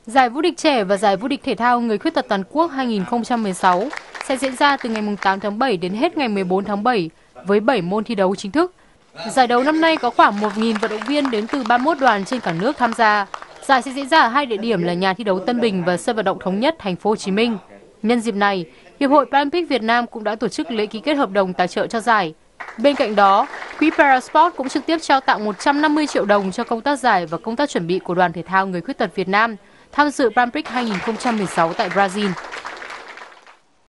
Giải vô địch trẻ và giải vô địch thể thao người khuyết tật toàn quốc 2016 sẽ diễn ra từ ngày 8 tháng 7 đến hết ngày 14 tháng 7 với 7 môn thi đấu chính thức. Giải đấu năm nay có khoảng 1.000 vận động viên đến từ 31 đoàn trên cả nước tham gia. Giải sẽ diễn ra ở hai địa điểm là nhà thi đấu Tân Bình và sân vận động Thống Nhất, thành phố Hồ Chí Minh. Nhân dịp này, Hiệp hội Paralympic Việt Nam cũng đã tổ chức lễ ký kết hợp đồng tài trợ cho giải. Bên cạnh đó, Quỹ Parasport cũng trực tiếp trao tặng 150 triệu đồng cho công tác giải và công tác chuẩn bị của đoàn thể thao người khuyết tật Việt Nam tham dự Paralympic 2016 tại Brazil.